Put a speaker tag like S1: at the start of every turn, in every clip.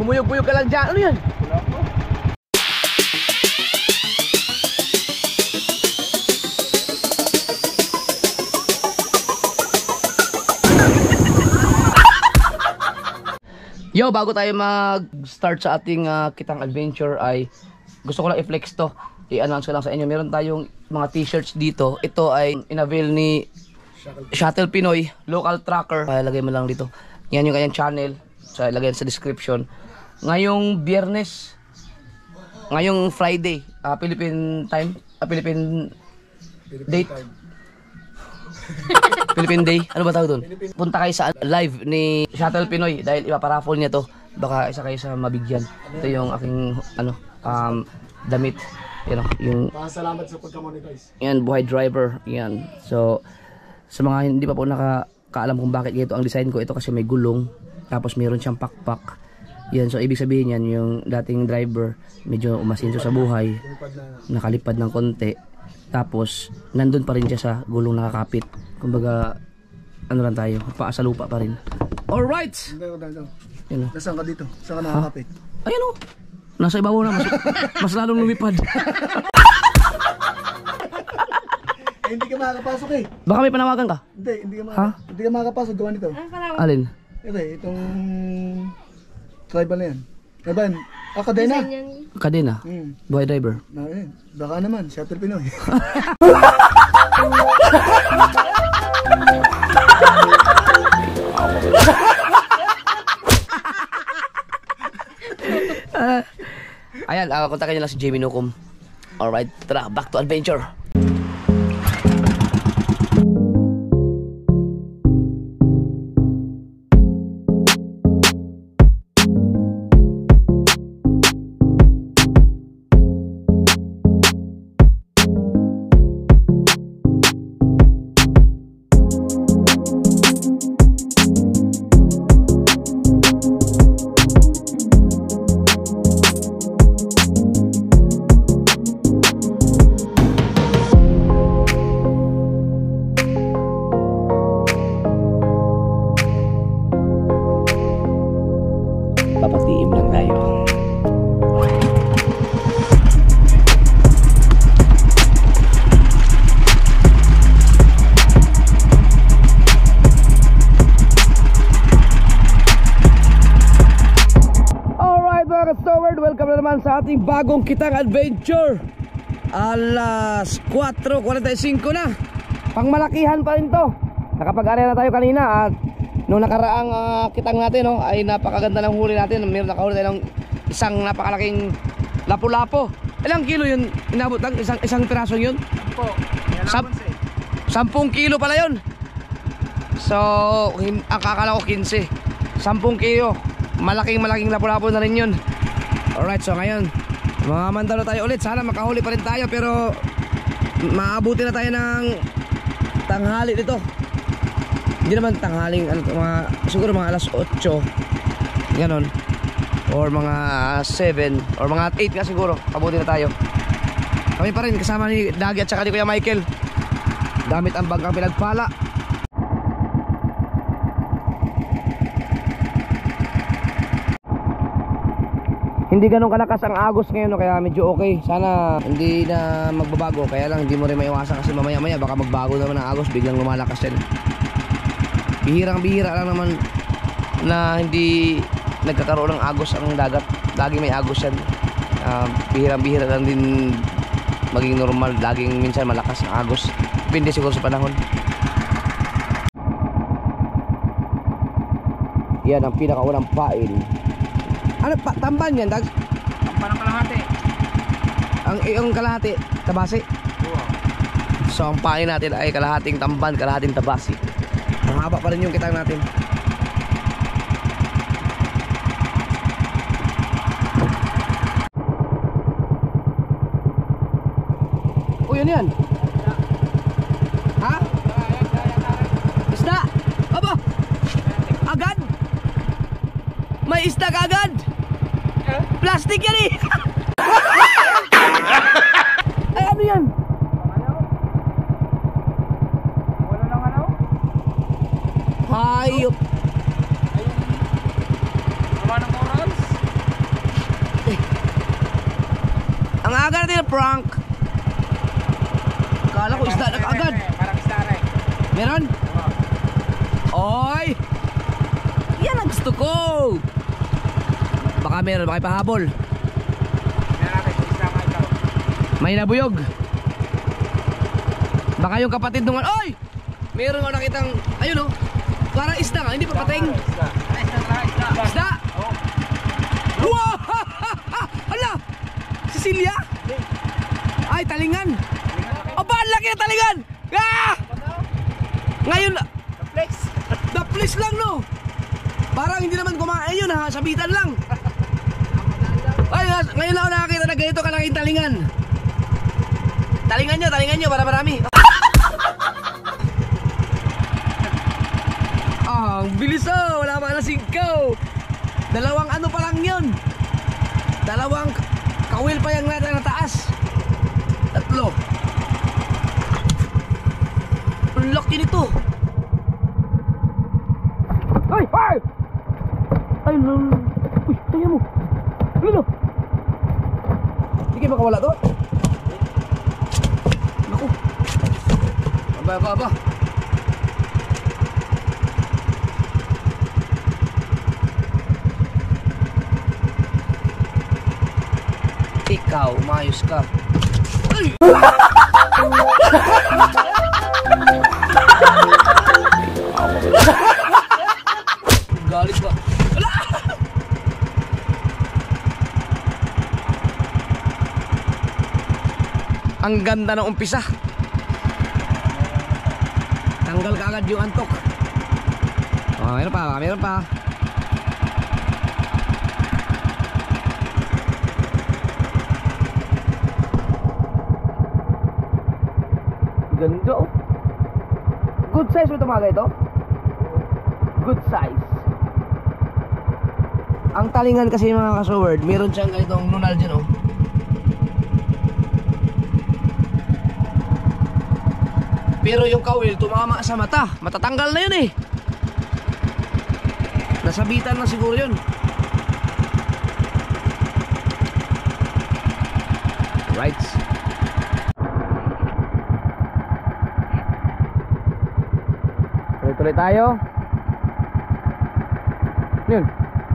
S1: bumuyog-buyog ka lang dyan. Ano yan?
S2: Wala po.
S1: Yo, bago tayo mag-start sa ating kitang adventure ay gusto ko lang i-flex to. I-announce ko lang sa inyo. Meron tayong mga t-shirts dito. Ito ay in-avail ni Shuttle Pinoy, local tracker. Lagay mo lang dito. Yan yung kanyang channel. So, ilagay sa description. Ngayong Biyernes, ngayong Friday, Philippine time, Philippine date. Philippine Day. Ano ba tawag doon? Punta kayo sa live ni Shuttle Pinoy dahil ipaparaffle niya to. Baka isa kayo sa mabigyan. Ito yung aking damit. Yung
S2: Salamat sa pagka-monetize.
S1: yan, buhay driver. Yan. So sa mga hindi pa po nakakaalam kung bakit ito ang design ko, ito kasi may gulong. Tapos meron siyang pakpak. Yan. So ibig sabihin yan, yung dating driver medyo umasinso sa buhay. Nakalipad ng konti. Tapos, nandun pa rin siya sa gulong nakakapit. Kumbaga, ano lang tayo, paasa lupa pa rin. Alright!
S2: Yan. Nasaan ka dito? Saan ka nakakapit?
S1: Ayan o! Nasa ibabaw na, mas lalong lumipad.
S2: Hindi ka makakapasok eh.
S1: Baka may panawagan ka?
S2: Hindi ka makakapasok. Gawa nito.
S1: Alin?
S2: Itong tribal na yan. Tribal. Kadena.
S1: Kadena? Buhay driver?
S2: Baka naman, Shuttle Pinoy.
S1: Ayan, kontakin nyo lang si Jamie Nukum. Alright, tara, back to adventure. Papatiim lang tayo. Alright mga ka-stoward, welcome na naman sa ating bagong kitang adventure. Alas 4:45 na. Pangmalakihan pa rin to. Nakapag-area na tayo kanina at nung nakaraang kitang natin ay napakaganda ng huli natin. Meron nakahuli tayo ng isang napakalaking lapu-lapo. Ilang kilo yun? Inabot lang? Isang piraso yun? 10 kilo pala yun. So akala ko 15. 10 kilo. Malaking lapu-lapo na rin yun. Alright, so ngayon mamandalo tayo ulit. Sana makahuli pa rin tayo, pero maabuti na tayo ng tanghali dito. Hindi naman tanghaling siguro mga alas 8 ganon, or mga 7 or mga 8 nga siguro. Abuti na tayo. Kami pa rin kasama ni Dagi at saka ni Kuya Michael. Gamit ang bangkang pinagpala. Hindi ganun kalakas ang agos ngayon, kaya medyo okay. Sana hindi na magbabago. Kaya lang hindi mo rin maiwasan kasi mamaya-maya baka magbago naman ang agos, biglang lumalakas yan. Bihirang-bihira lang naman na hindi nagkakaroon ng agos ang dagat. Laging may agos yan. Bihirang-bihira lang din maging normal. Laging minsan malakas ang agos. Depende siguro sa panahon. Yan ang pinakaunang pain. Ano pa? Tamban yan, Dags?
S2: Tamban ng kalahati.
S1: Ang kalahati, tabasi?
S2: Oo.
S1: So ang pain natin ay kalahating tamban, kalahating tabasi. Ang haba pa rin yung kitang natin. O yun yan. Ha? Isda? Aba? Agad? May isda ka agad? Plastic yan eh. Ay ano yan? Hayop.
S2: Gawa ng corals?
S1: Ang aga natin na prank. Kala ko isda na agad.
S2: Parang isda rin.
S1: Meron? Oy! Yan ang gusto ko. Baka meron, baka ipahabol. May nabuyog. Baka yung kapatid nung oy! Meron ako nakitang, ayun o. Parang isda nga, hindi pa pating. Isda? Wow! Hala! Cecilia? Ay, talingan. Aba, ang laki ng talingan! Ah! Ngayon, the place lang no. Parang hindi naman kumain yun ha, sabitan lang. Ay, ngayon lang ako nakakita na ganito kalaking talingan. Talingan nyo, para marami. Ah, ang bilis oh, wala pa na singkaw. Dalawang ano pa lang yun. Dalawang kawil pa yung natin na taas. Tatlo. Ang laki nito. Ay! Ay! Ay, uy, tayo mo. Lalo. Hindi kayo makawala to? Naku. Aba. Ikaw, umayos ka. Ay! Galit ba? Wala! Ang ganda ng umpisa. Tanggal ka agad yung antok. Oh, meron pa. Ganda oh. Good size mo ito mga ito? Good size. Ang talingan kasi mga kasoward, meron siyang ganitong nunal dyan oh. Pero yung kawil tumama sa mata. Matatanggal na yun eh. Nasabitan na siguro yun. Right. Tuloy tayo. Yun.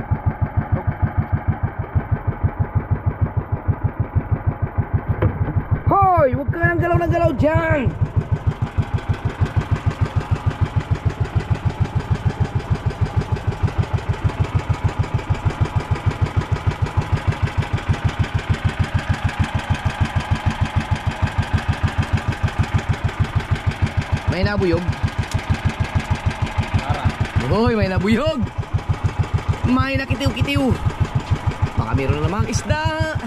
S1: Hoy! Huwag ka nang galaw dyan! May nabuyog. Hoy, may nabuyog. May nakitiw-kitiw. Baka meron namang isda.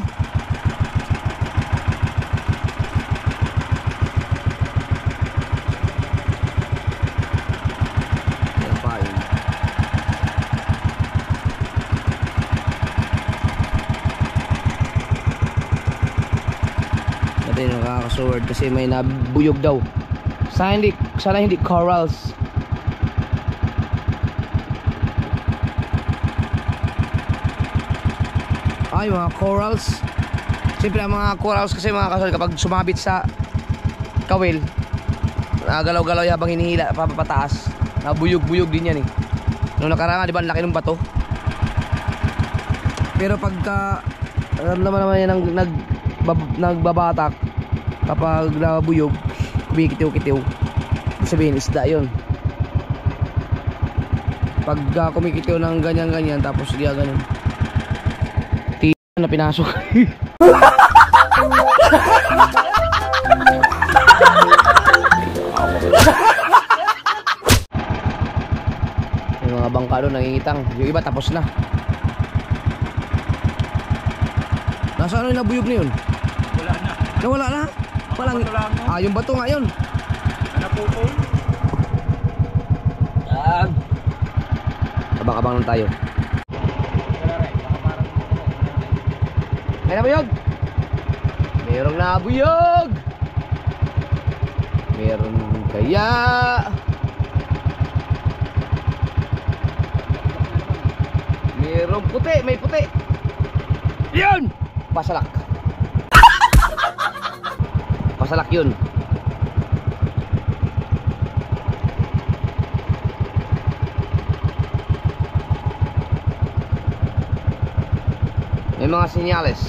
S1: Yan pa yun. Dati nakakasword kasi may nabuyog daw. Sana hindi corals. Ay, mga corals. Siyempre ang mga corals kasi mga kasal kapag sumabit sa kawil, nagalaw-galaw habang hinihila papataas. Nabuyog-buyog din yan eh. Noong nakaraan, di ba, ang laki ng bato. Pero pagka naman yan nagbabatak, kapag nabuyog, kumikitiw-kitiw, sabihin isda yun. Pagka kumikitiw ng ganyan-ganyan, tapos diya ganun, na pinasok. Yung mga bangka doon nangingitang. Yung iba tapos na. Nasaan yung nabuyog na yun?
S2: Wala na.
S1: Nawala na? Walang, yung bato nga yun.
S2: Napupol.
S1: Yan. Abang-abang lang tayo. May nabuyog. Merong nabuyog. Meron kaya. Merong puti. May puti. Yan. Pasalak. masalak yun. May mga senyales.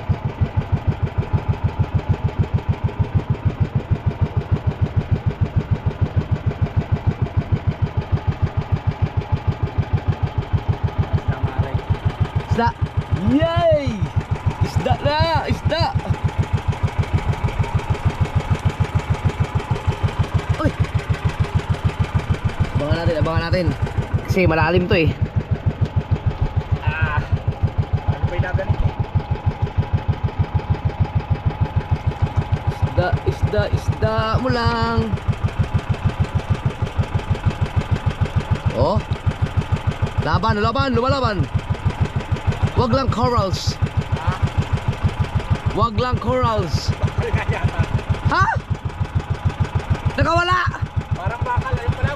S1: Isda. Yay! Isda na! Isda! Uy! Abangan natin. Kasi malalim to eh.
S2: Ano ba ilagan ito?
S1: Isda mo lang. Oh. Lumalaban. Wag lang corals. Ha? Nakawala.
S2: Parang bakal. Ayun pala.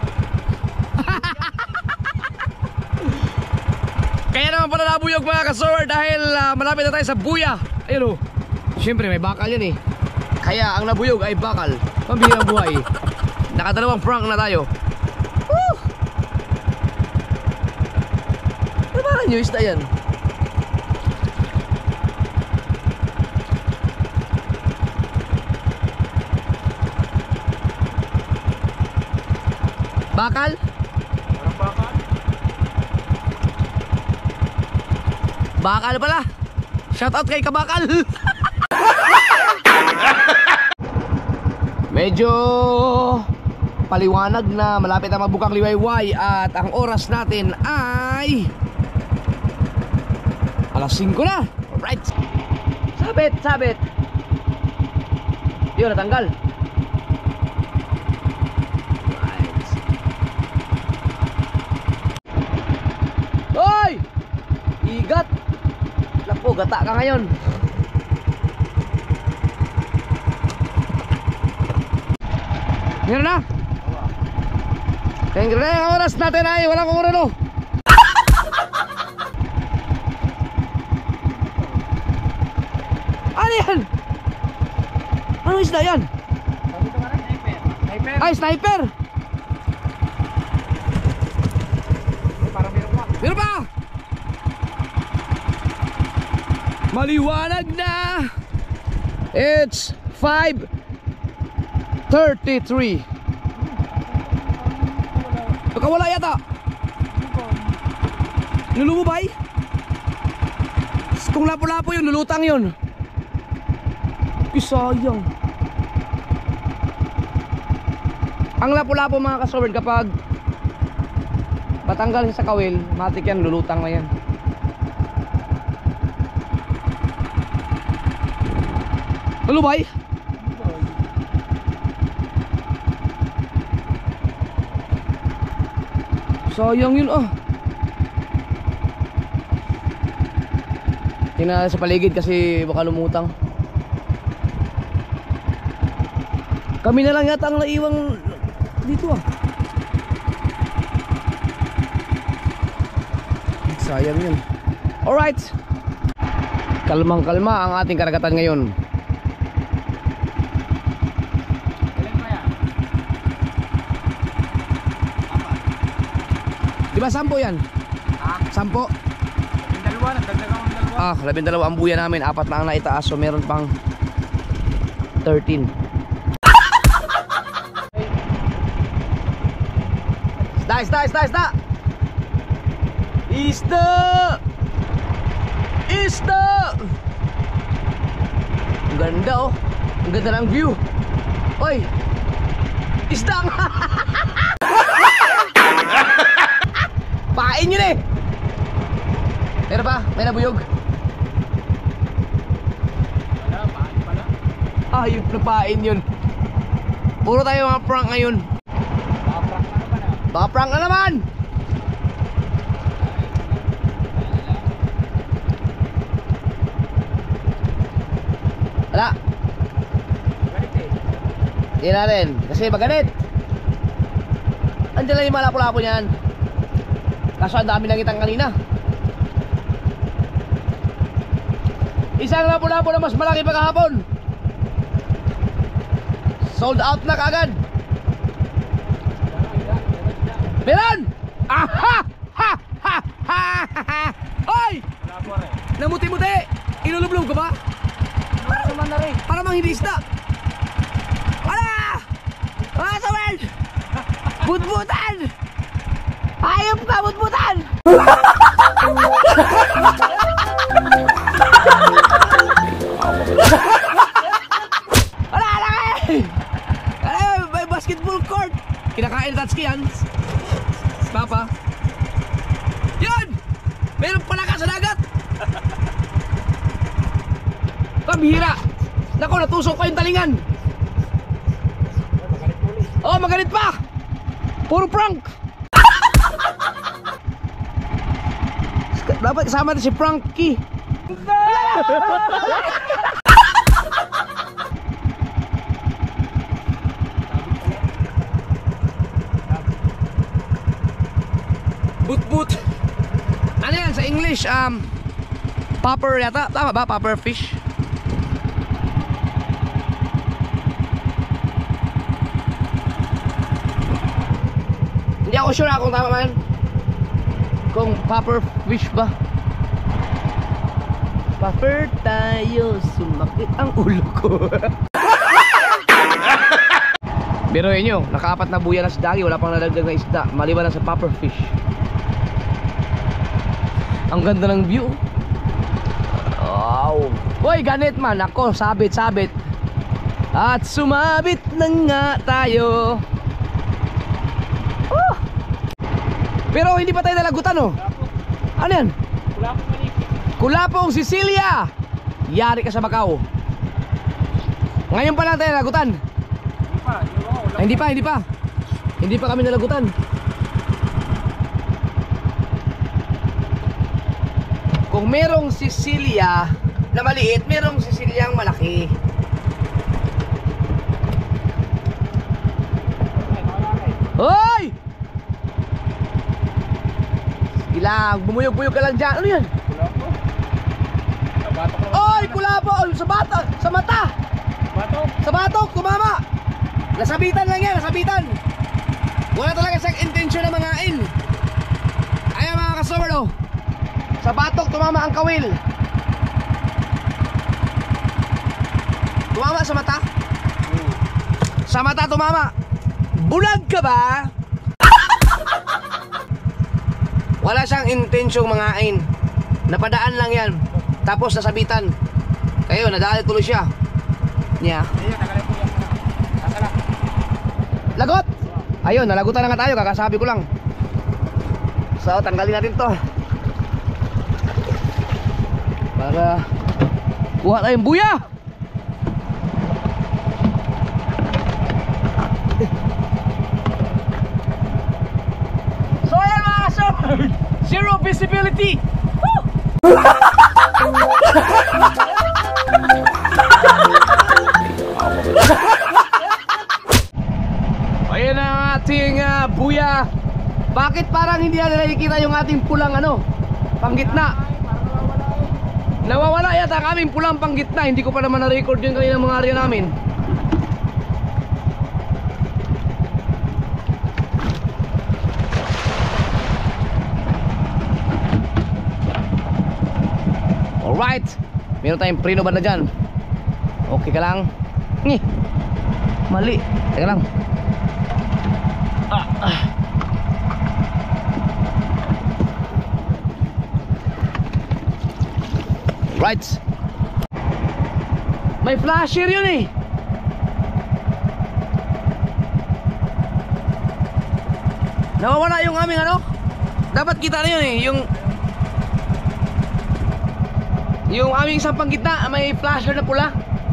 S1: Kaya naman pala nabuyog mga kasor dahil malapit na tayo sa buya. Ayun o. Siyempre may bakal yan eh. Kaya ang nabuyog ay bakal. Pambihirang buhay. Nakadalawang prank na tayo. Woo! Ano ba nyo isda yan? Bakal?
S2: Parang bakal.
S1: Bakal pala. Shout out kay Kabakal. Medyo paliwanag na, malapit na magbukang liwayway at ang oras natin ay alas 5 na. Alright. Sabit. Yun, natanggal. Hoy! Igat! Lapo, gata ka ngayon. Meron na? Kaya ang oras natin ay walang kurano. Ano yan? Ano isda yan?
S2: Sniper.
S1: Ay, sniper!
S2: Parang meron pa.
S1: Meron pa! Maliwanag na! It's 5:33. Nakawala yata. Nulumubay? Kung lapo-lapo yun, lulutang yun. Sayang. Ang lapo-lapo mga kasober, kapag matanggal sa kawil, matik yan, lulutang na yan. Lulubay? Sayang yun ah. Tingnan natin sa paligid kasi baka lumutang. Kami na lang yata ang naiwang dito ah. Sayang yun. Alright. Kalmang kalma ang ating karagatan ngayon.
S2: Ilan ba yan?
S1: Diba 10 yan?
S2: Ha?
S1: 10?
S2: Yung dalawa, nagdagdagan ang dalawa.
S1: 12 ang buya namin, 4 na ang naitaas, so meron pang 13. Isda! Ang ganda oh. Ang ganda ng view. Oy! Isda nga! Pain yun eh! Meron pa? May nabuyog?
S2: Wala, paano pala?
S1: Ayun na pain yun. Puro tayo mga prank ngayon.
S2: Paprak na naman ah.
S1: Baka prank na naman! Wala.
S2: Ganit eh.
S1: Hindi natin. Kasi maganit. Andiyan lang yung mga lapo-lapo niyan. Kaso ang dami lang itang kanina. Isang lapo-lapo na mas malaki pa kahapon. Sold out na kagad. Meron! Aha! Ha! Ha! Ha! Ha! Oy! Namuti-muti! Ilulublog ka ba? Para mang hindi isda. Ala! Ah, sa world! Butbutan! Hayop ka, butbutan! Ala, laki! Ala, may basketball court. Kinakain Tatsuki yan. Papa. Yan! Meron pala ka sa dagat! Pambihira! Naku, natusok pa yung talingan! Oh, magalit pa! Puro prank! Dapat kasama natin si Frankie! Boot. Ano yan sa English? Popper yata. Tama ba? Popper fish. Hindi ako sure kung tama man. Kung popper fish ba? Popper tayo, sumakit ang ulo ko. Biruin nyo, nakaapat na buya na si Dagi, wala pang nadagdag na isda, maliban na sa popper fish. Ang ganda ng view. Wow. Hoy, ganit man. Ako, sabit. At sumabit na nga tayo. Oh. Pero hindi pa tayo nalagutan, oh. Ano yan? Kulapong Sicilia. Yari ka sa Macau. Ngayon pa lang tayo nalagutan. Hindi pa. Hindi pa kami nalagutan. Kung merong Sicilia na maliit, merong Siciliang malaki. Hoy! Sige lang, bumuyog-buyog ka lang dyan. Ano yan? Oy, kulapo! Sa bata! Sa mata! Sa batok, tumama! Nasabitan lang yan, nasabitan! Wala talaga siyang intensyon na mangain. Ayan mga customer, oh. Sa batok, tumama ang kawil. Tumama sa mata? Sa mata tumama. Bulag ka ba? Wala siyang intensyong mangain. Napadaan lang yan. Tapos nasabitan. Kayo, nadali tuloy siya. Niya. Lagot! Ayun, nalagutan na nga tayo. Kakasabi ko lang. So, tanggalin natin to para kuha tayong buya. So ayan mga kasama, zero visibility. Ayan ang ating buya. Bakit parang hindi na nakikita yung ating pulang panggitna? Nawawala yata ang aming pulang panggitna. Hindi ko pa naman na-record yung kanina mga area namin. Alright, meron tayong preno banda dyan. Okay ka lang. Mali. Teka lang. Right. May flasher yun eh. Nawawala yung aming dapat kita na yun eh. Yung aming sampang gitna, may flasher na pula.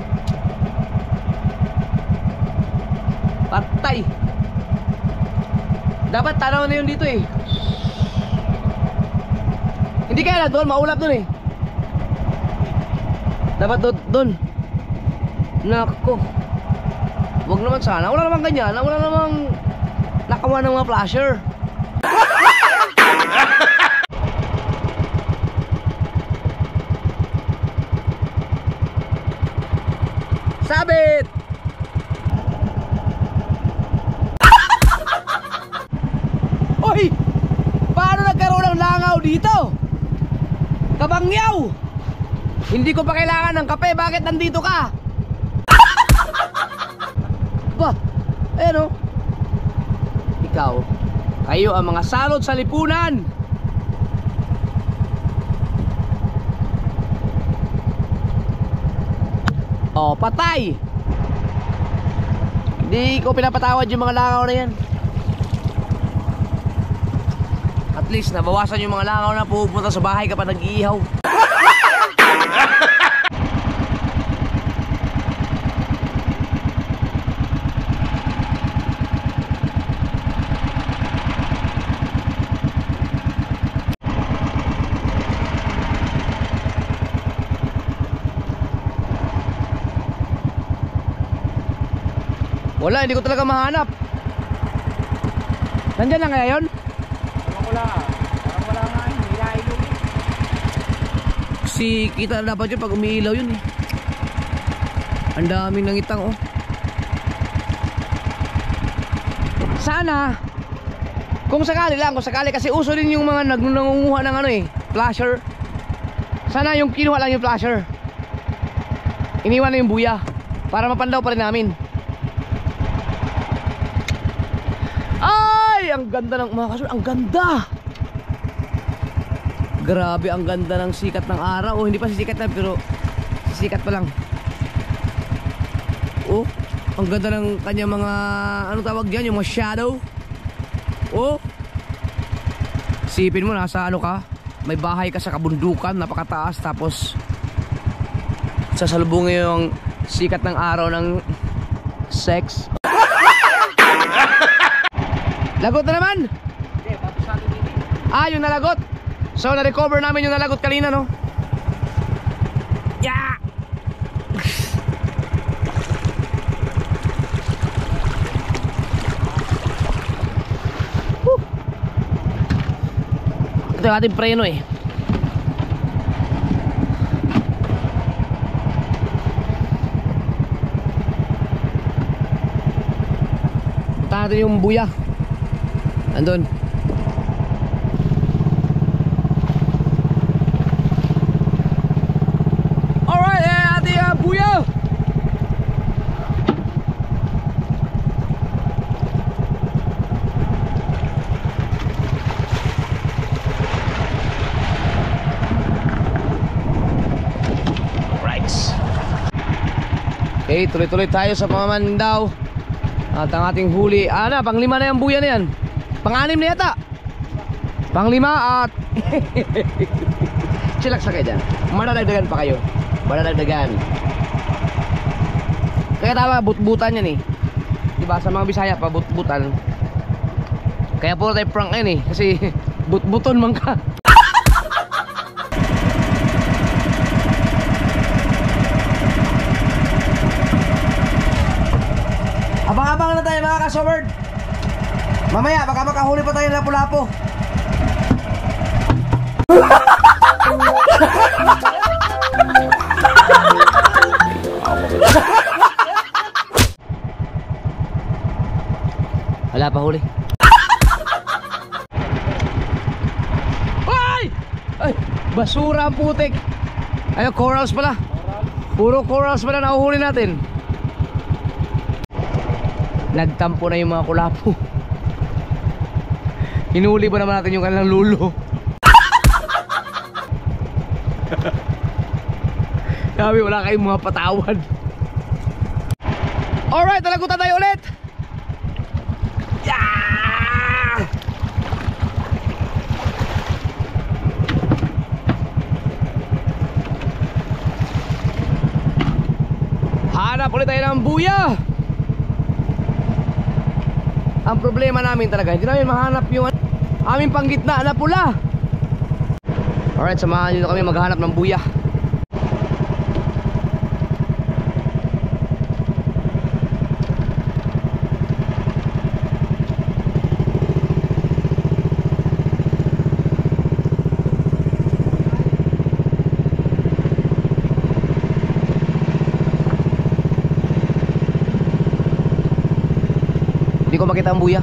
S1: Patay. Dapat tanaw na yun dito eh. Hindi kaya na doon, maulap doon eh. Dapat doon. Nako. Wag naman sana. Wala namang ganyan. Wala namang nakawa ng mga flasher. Sabit. Pangyaw! Hindi ko pa kailangan ng kape, bakit nandito ka? Ba, ayan o. Ikaw, kayo ang mga salot sa lipunan. Oh, patay. Hindi ko pinapatawad yung mga langaw na yan. At least nabawasan yung mga langaw na pupunta sa bahay kapag nag-iihaw. Wala, hindi ko talaga mahanap. Nandyan na kaya yun?
S2: Parang wala nga yun. Hilahin yun.
S1: Si kita na dapat yun pag umiilaw yun eh. Ang daming nangitang oh. Sana kung sakali lang, kung sakali, kasi uso din yung mga nangunguha ng ano eh, flasher. Sana yung kinuha lang yung flasher, iniwan na yung buya para mapandaw pa rin namin. Ay, ang ganda ng mga kasunod, ang ganda. Grabe, ang ganda ng sikat ng araw. Oh, hindi pa sisikat na, pero sisikat pa lang. Oh, ang ganda ng kanya mga, ano tawag diyan, yung mga shadow. Oh, sipin mo, nasa ano ka, may bahay ka sa kabundukan, napakataas, tapos sasalubungin yung sikat ng araw ng sex. Lagot na naman.
S2: Hindi, tapos natin dito.
S1: Ah, yung nalagot. So, na-recover namin yung nalagot kanina, no? Yeah! Ito yung ating preno eh. Punta natin yung buya. Andun. Alright, ating buya. Right. Okay, tuloy-tuloy tayo sa Mamandaw. At ang ating huli, pang-5 na yung buya na yan. Pang-6 na yata. Pang-5 at chillax na kayo dyan. Madadagdagan pa kayo. Madadagdagan. Kaya tama, but-butan yan eh. Diba sa mga Bisaya pa, but-butan. Kaya puro tayo prank yan eh. Kasi but-buton man ka. Abang-abang na tayo mga ka-showard. Mamaya baka makahuli pa tayo ng lapu-lapu. Wala pa huli. Ay! Ay! Basura ang putik. Ay, corals pala. Puro corals pala nahuhuli natin. Nagtampo na yung mga kulapo. Hinuli ba naman natin yung kanilang lulo? Sabi, wala kayong mga patawad. Alright, talagutan tayo ulit. Yeah! Hanap ulit tayo ng buya. Ang problema namin talaga, hindi namin mahanap yung aming panggitna na pula. Alright, samahan nyo kami maghanap ng buya. Hindi ko makita ang buya.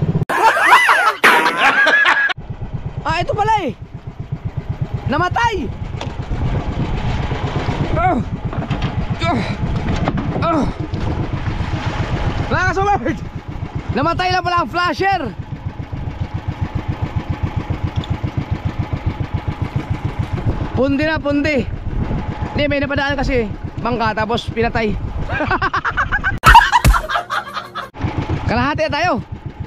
S1: Ito pala eh. Namatay. Mga kasumerd, namatay na pala ang flasher. Pundi na, pundi. Hindi, may napadaan kasi bangka tapos pinatay. Kalahati na tayo.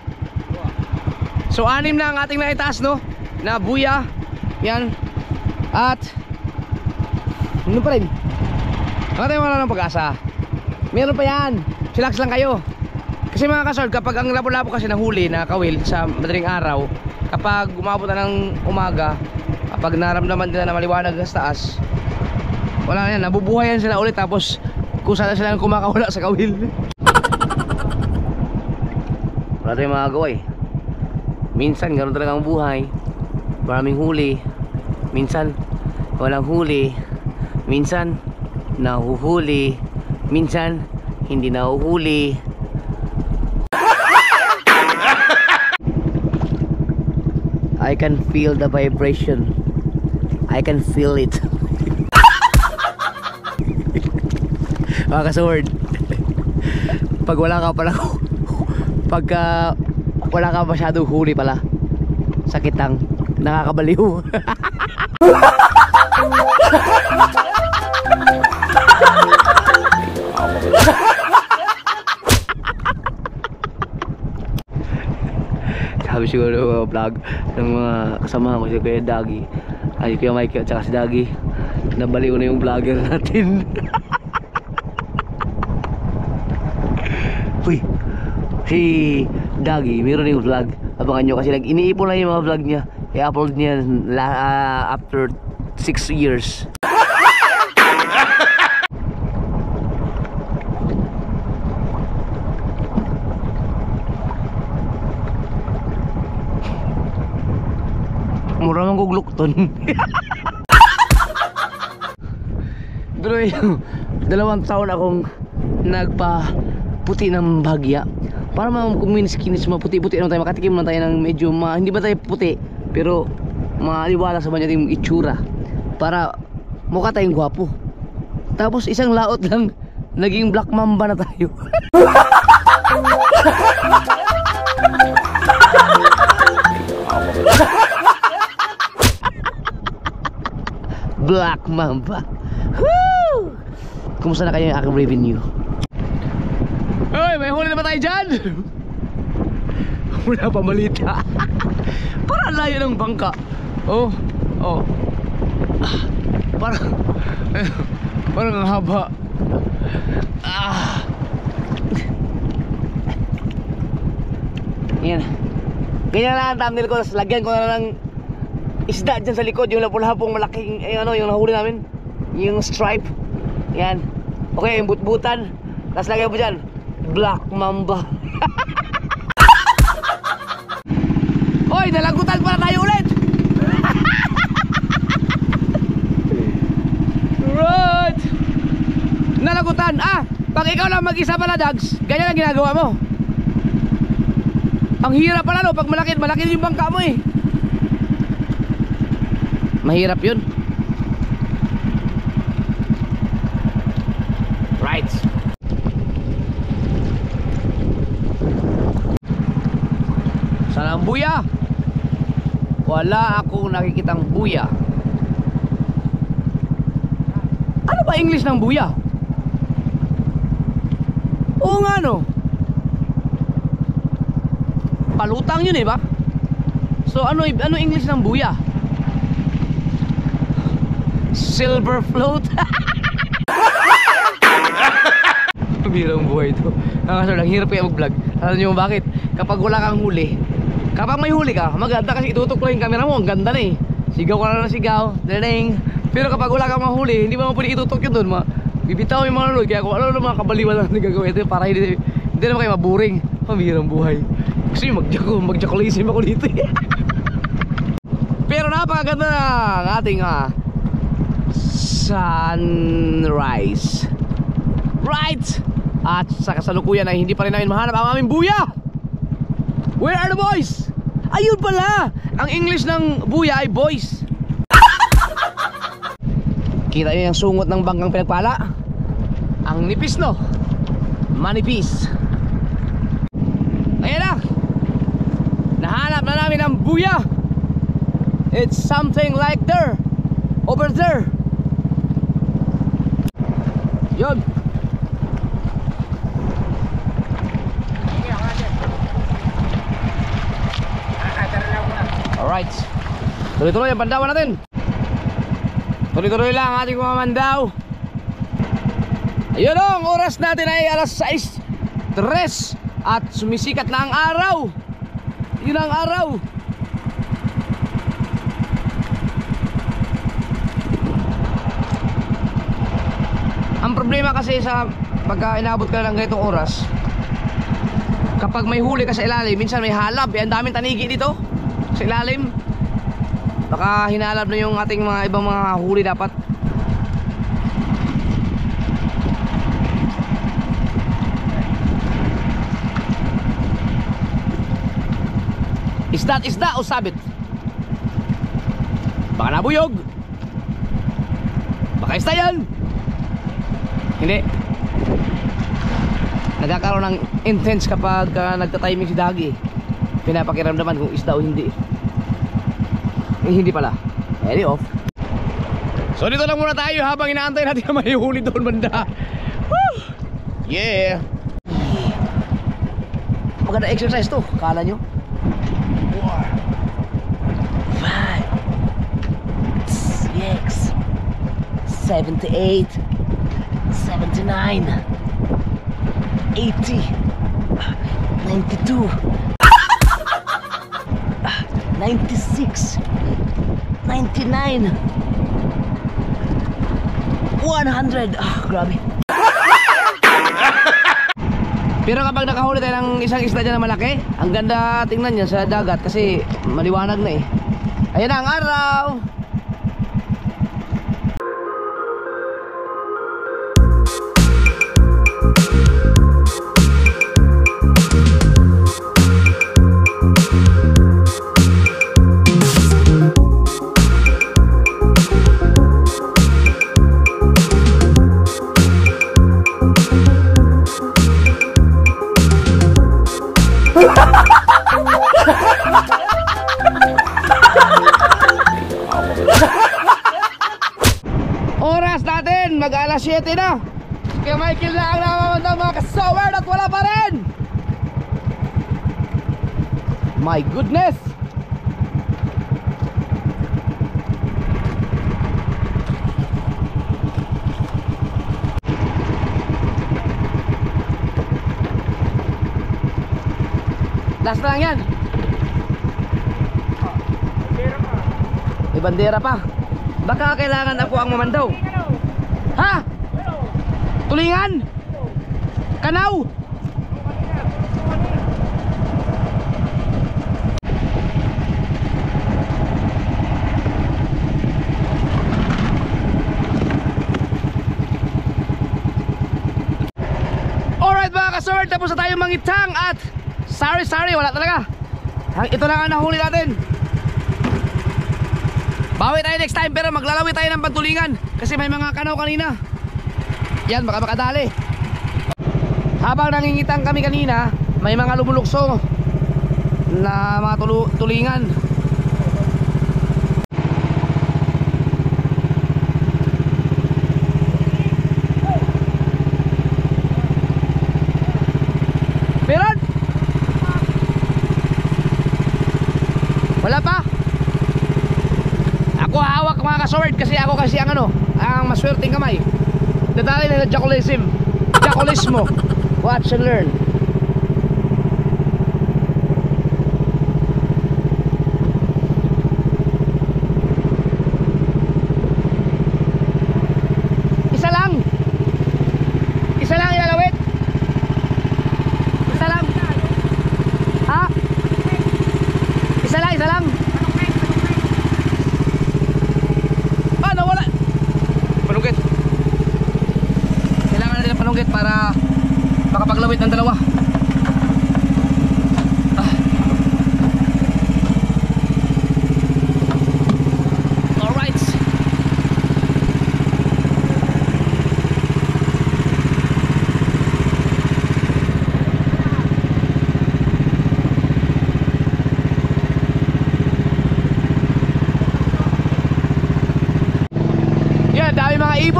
S1: So 6 na ang ating naitaas, no? Na buya. Yan. At ano pa rin? Bakit wala ng pag-asa? Meron pa yan. Chillax lang kayo. Kasi mga kasord, kapag ang labo-labo kasi nahuli na kawil sa madaling araw, kapag umabot na ng umaga, kapag naramdaman nila na maliwanag sa taas, wala na yan, nabubuhayan sila ulit. Tapos kung saan sila kumakawala sa kawil. Wala tayong magagawa eh. Minsan ganoon talaga ang buhay. Maraming huli. Minsan walang huli. Minsan nahuhuli. Minsan hindi nahuhuli. I can feel the vibration. I can feel it. Mga kasword, pag wala ka pala, pagka wala ka masyadong huli pala, sakit ang nakakabaliw. Sabi siguro ng mga vlog ng mga kasamahan ko, si Kuya Dagi, ay Kuya Mike at saka si Dagi, nabaliw na yung vlogger natin. Uy, si Dagi meron yung vlog, abangan nyo kasi iniipon lang yung mga vlog niya, i-upload niya after 6 years. Mura mang guglukton. Pero yung 2 taon akong nagpa-puti ng bahagya para kuminis-kinis, maputi-puti naman tayo, makatikim naman tayo ng medyo hindi ba tayo puti pero maliwala sa banyo yung itsura para mukha tayong gwapo. Tapos isang laot lang naging black mamba na tayo. Black mamba. Woo! Kumusta na kayo yung aking revenue? Hoy, may huli na ba tayo dyan? Wala pa malita. Parang layo ng bangka. Oh, oh. Parang ang haba. Yan. Ganyan na ang thumbnail ko. Lagyan ko na ng isda dyan sa likod, yung lapong malaking yung nahuli namin, yung stripe. Yan. Okay, yung but-butan. Tapos lagyan mo dyan black mamba. Hoy, nalagutan pala tayo ulit. Right. Nalagutan. Pag ikaw lang mag-isa pala, Dags, ganyan ang ginagawa mo. Ang hirap pala, no? Pag malaki yung bangka mo eh. Mahirap yun. Right. Saan ang buya? Wala akong nakikitang buya. Ano ba English ng buya? Oo nga, no? Palutang yun eh ba? So ano English ng buya? Silver float. Birang buhay ito. Ang hirap kaya mag-vlog. Alam nyo bakit? Kapag wala kang huli, kapag may huli ka, maganda kasi itutok lang yung camera mo. Ang ganda na eh. Sigaw ka na ng sigaw. Daring. Pero kapag wala kang mahuli, hindi mo pwede itutok yun doon. Bibitaw yung mga lulod. Kaya kung ano mga kabaliwan lang nagagawin ito para hindi naman kayo maburing. Pambirang buhay. Kasi mag-jacolisim ako dito eh. Pero napakaganda na ang ating sunrise. Right. At sa kasalukuyan ay hindi pa rin namin mahanap ang aming buya. Where are the boys? Ayun pala. Ang English ng buya ay boys. Kita nyo yung sungot ng bangkang pinagpala. Ang nipis, no? Manipis. Ayan na. Nahanap na namin ang buya. It's something like there. Over there. Yun. Alright. Tuloy-tuloy ang pandawan natin. Tuloy-tuloy lang ang ating mga mandaw. Ayun o, ang oras natin ay alas 6:03 at sumisikat na ang araw. Yun ang araw. Ang problema kasi sa pagka inabot ka na ng ganitong oras, kapag may huli ka sa ilalim, minsan may halab. Ang daming tanigi dito sa ilalim. Baka hinalab na yung ating mga ibang mga huli dapat. Isda o sabit? Baka nabuyog. Baka isda yan. Hindi. Nagkakaroon ng intense kapag nagtatiming si Dagi. Pinapakiramdaman kung isda o hindi. Hindi pala. Any off. So dito lang muna tayo habang inaantay natin na may huli doon banda. Woo! Yeah. Maganda exercise to, kala nyo? 4 5 6 78 79 80 92 96 99 100. Grabe. Pero kapag nakahuli tayo ng isang isda dyan na malaki, ang ganda tingnan niya sa dagat kasi maliwanag na eh. Ayan na ang araw. Oras natin mag alas 7 na. Kaya Michael na ang namamandang mga kasower at wala pa rin. My goodness. Last na lang yan. May bandera pa. Baka kailangan ako ang mamandaw. Ha? Tulingan? Kanaw? Alright mga kasort, tapos na tayo mangitang at sorry, wala talaga. Ito lang ang nahuli natin. Bawi tayo next time pero maglalawi tayo ng pantulingan kasi may mga kanaw kanina. Yan, baka makadali. Habang nangingitang kami kanina, may mga lumulukso na mga tulingan. Meron? Wala pa? Ako hawak mga ka-sword kasi ako kasi ang ang maswerteng kamay. Dadali na sa Jacolismo. Watch and learn. Isa lang ilalawit. Isa lang. Ha? Isa lang. Nawala. Panunggit. Kailangan natin ng panunggit para makapaglawit ng dalawa. Alright.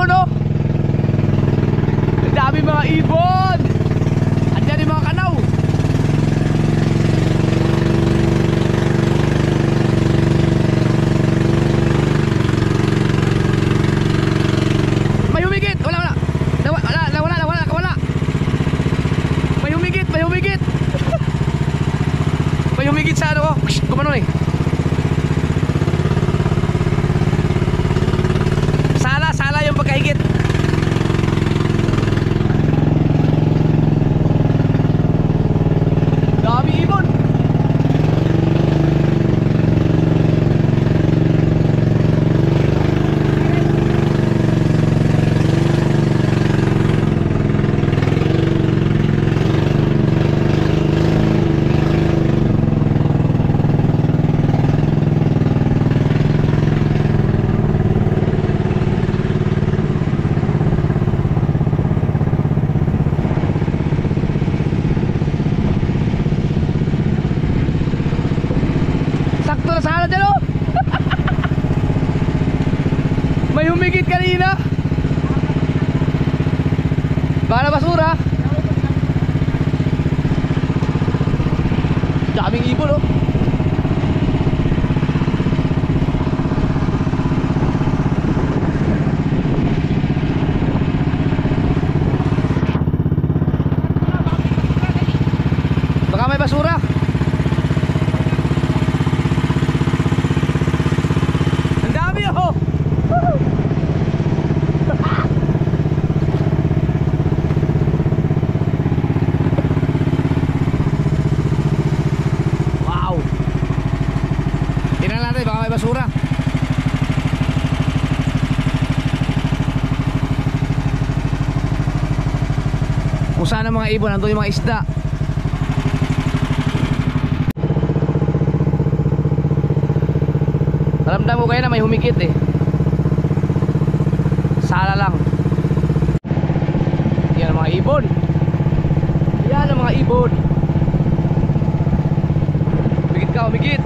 S1: ibon, oh. Ang dami mga ibon. Andiyan yung mga kanaw. May humigit. Wala. Nawala. May humigit. May humigit sa ano, oh. Gumanon eh. Sala yung pagkahigit. Dami ibon. Sakto na sana dyan, oh. May humigit kanina. Baka na basura. Daming ibon, oh. Baka may basura. Wow. Tingnan natin baka may basura. Kung saan ang mga ibon, nandun yung mga isda. Ramdam ko kayo na may humigit eh. Sala lang. Yan ang mga ibon. Yan ang mga ibon. Humigit ka, humigit.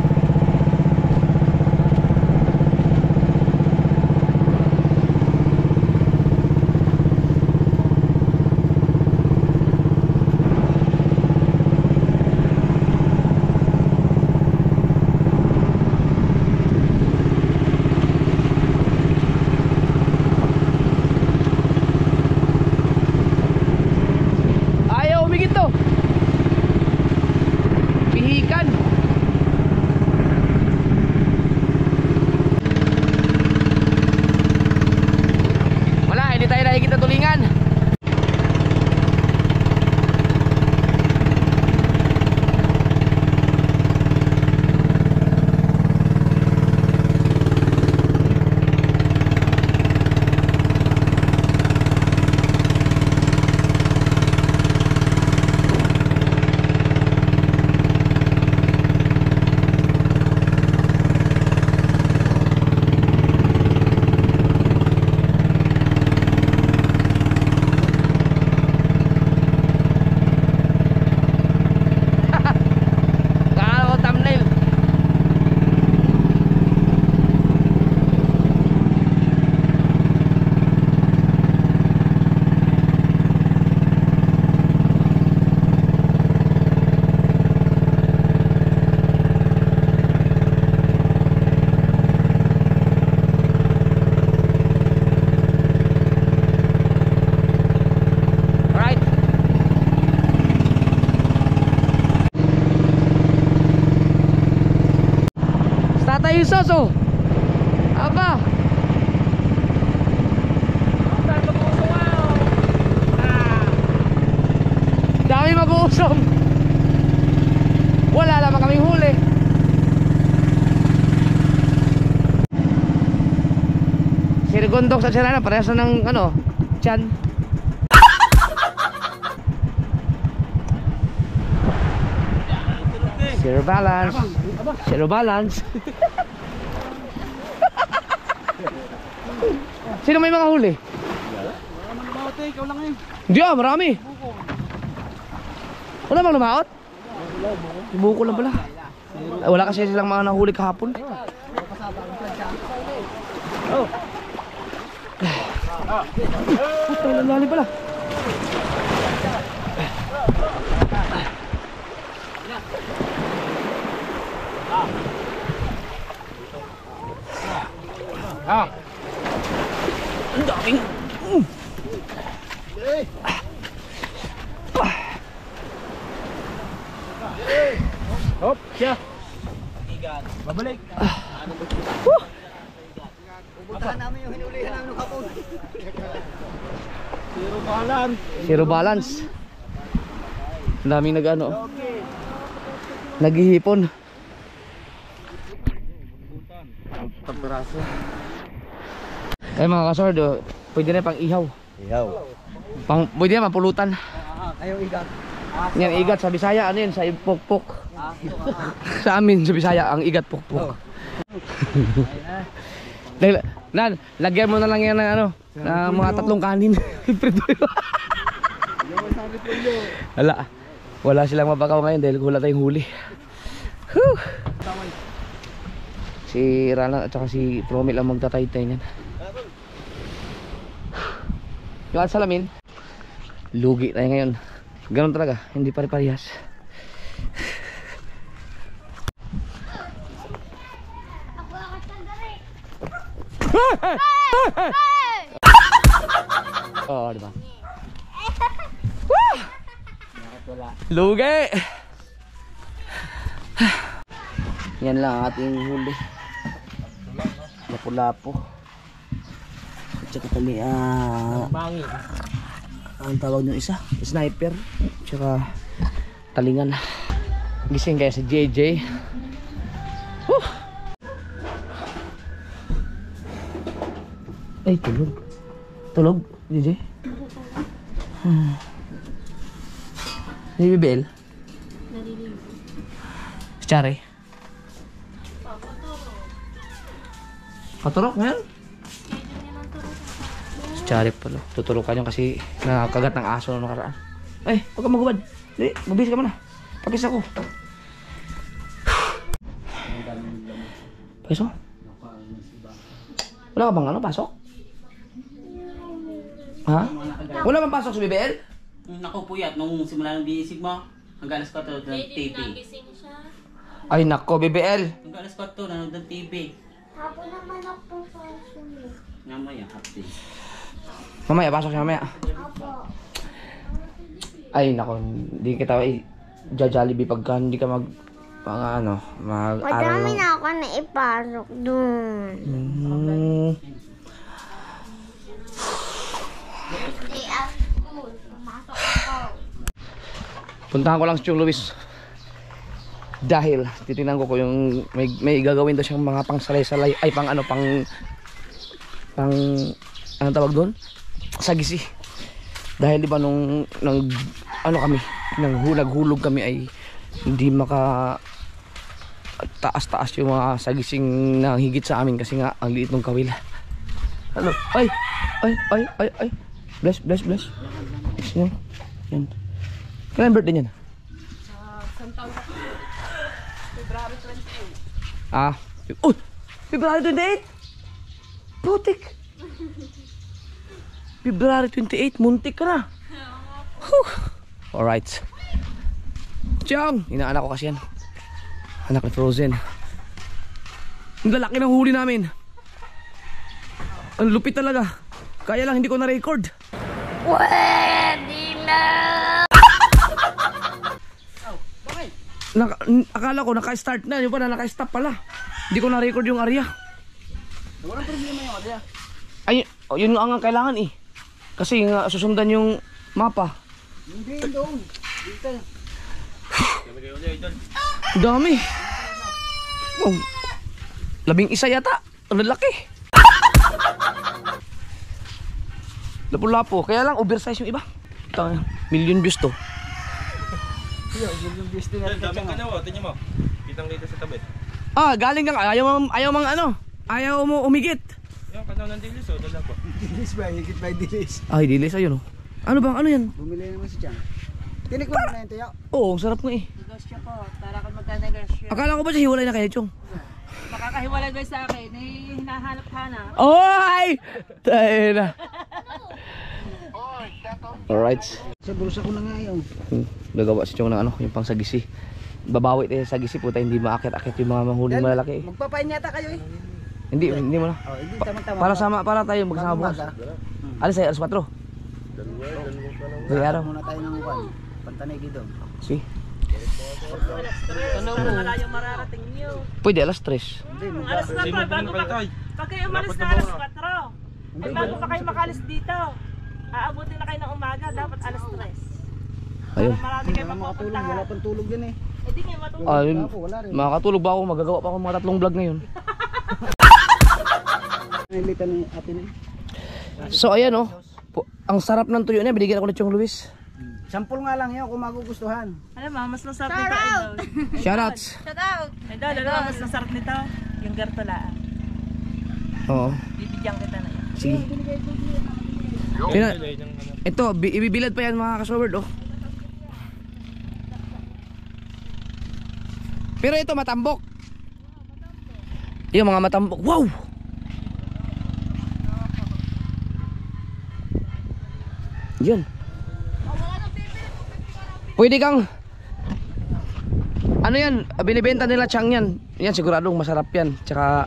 S1: Pihikan. Wala, hindi tayo nakikita tulingan. Tatay Soso. Aba. Dami mag-uusong. Wala naman kaming huli. Sirgondok sa sirana, parehas na ng ano, tiyan. Zero balance. Zero balance. Sino may mga huli?
S2: Ikaw lang ngayon.
S1: Hindi ah, marami. Wala bang lumaot? Buko lang pala. Ay, wala kasi silang mga nahuli kahapon. Puta, lalim pala. Ang daming.
S2: Hop, siya. Babalik. Pupuntahan namin yung hinulihan namin ng kapon. Zero balance.
S1: Zero balance. Ang daming nag-ano. Naghihipon.
S2: Pagperaso.
S1: Eh mga kasord, pwede na pang ihaw.
S2: Iyaw.
S1: Pwede na mapulutan.
S2: Ayaw igat.
S1: Yan igat sa Bisaya, ano yun? Sa pokpok. Sa amin sa Bisaya, ang igat pokpok. Lagyan mo na lang yan ng ano, na mga 3 kanin. Wala silang mabakaw ngayon dahil wala tayong huli. Whew. Si Rana at saka si Promil ang magtatay-tay niyan. Yung at salamin, lugi tayo ngayon. Ganun talaga, hindi pare-parehas. Oh, diba? Lugi! Yan lang ang ating huli. Lapu-lapo. At saka kami,
S2: Bangin.
S1: ang tawag nyo isa? Sniper. Tsaka talingan. Gising kaya si JJ. Woo! Ay, tulog. Tulog, JJ? Si Bibel? Si Chari? Paturok ngayon? Si Chari pala. Tuturukan niyo kasi nakakagat ng aso na nakaraan. Ay, huwag ka magubad. Hindi, mabis ka muna. Pakis ako. Pakis mo? Wala ka bang ano, pasok? Ha? Wala bang pasok sa BBL?
S3: Naku puyat, nung simula ng biisig mo, hanggang alas 4 ng TV.
S1: Ay nako, BBL.
S3: Hanggang alas 4 nanood ng TV.
S4: Hapon naman ako sa sunod.
S3: Namaya, hapdi.
S1: Mamaya, pasok siya mamaya.
S4: Apo.
S1: Ay nako, hindi kita Jollibee pagka hindi ka mag-aral.
S4: Madami na ako na ipasok dun. Day after school, pumasok ako.
S1: Puntahan ko lang si Chong Luis. Dahil titingnan ko yung may gagawin daw siyang mga pang salay-salay. Ay pang ano anong tawag doon? Sagisi. Dahil di ba nung naghulog kami ay hindi maka taas-taas yung mga sagising na higit sa amin kasi nga ang liit ng kawila. Ano? Ay. Bless. Yan. Kailan birthday niyan? February 28? Putik! February 28, muntik ka na. Alright. Chong! Inaanak ko kasi yan. Anak ni Frozen. Ang lalaki ng huli namin. Ang lupit talaga. Kaya lang hindi ko na-record.
S4: Pwede na!
S1: Akala ko naka-start na. Yung pala naka-stop pala. Hindi ko na-record yung area.
S2: Walang problema yung area.
S1: Ay, yun nga ang kailangan eh. Kasi nga susundan yung mapa.
S2: Hindi doon. Dito.
S1: Ang dami. Oh, 11 yata. Ang lalaki. Lapu-lapu. Kaya lang oversize yung iba. Ito, million views to.
S2: Yung gusto nga.
S5: Daming kanawa, tingnan mo. Kitang dito sa tabi.
S1: Galing ka. Ayaw mo umigit.
S5: Yung kanawa ng dilis, dala ko.
S2: Dilis ba? Higit ba yung dilis?
S1: Ay, dilis ayun oh. Ano yan?
S2: Bumili naman si Chang. Tinikman mo na yung tuyo.
S1: Oo, ang sarap nga eh.
S6: Negosyo ko, para ka magka-negosyo.
S1: Akala ko ba siya hiwalay na kayo, Chong?
S6: Makakahiwalay ba sa akin? Eh, hinahanap-hanap.
S1: Oy! Tayo na. Alright.
S2: Sa bulsa ko na nga yun.
S1: Gagawa si Chong ng ano, yung pang sagisi. Babawi tayo sa sagisi, puta hindi maakit-akit yung mga manghuling malalaki.
S2: Magpapain yata kayo eh.
S1: Hindi mo na.
S2: Oh, hindi tama-tama.
S1: Para tayo magsama bukas. Alis tayo, alas 4. Dali araw.
S2: Muna tayo ng uwan. Pantanigi doon.
S1: Si.
S6: Ano mo? Malayong mararating niyo.
S1: Pwede alas 3.
S6: Alas 4, pag kayo umalis na alas 4. Ay bago pa kayo makalis dito. Aabutin na kayo ng umaga, dapat alas 3.
S1: Ayun.
S6: Marami kayo
S2: Wala makatulog,
S6: mapupuntahan.
S2: wala pang tulog din eh.
S6: Eh di kayo matulog.
S1: Ayun.
S2: Wala rin.
S1: Makakatulog ba ako? Magagawa pa ako mga 3 vlog ngayon.
S2: Nailitan ni atin eh.
S1: So ayan oh. Ang sarap ng tuyo niya, binigyan ako ni Chong Luis.
S2: Sampol nga lang yun kung magugustuhan.
S6: Alam mo, mas masarap nito idol.
S1: Shoutouts.
S6: Idol, mas masarap nito. Yung gartolaan.
S1: Oo.
S6: Bibigyan kita na yan.
S1: Sige. Ito, ibibilad pa yan mga kasword oh. Pero ito matambok. Yung mga matambok. Wow! Yun. Pwede kang ano yan, binibenta nila Chang yan. Yan siguradong masarap yan. Tsaka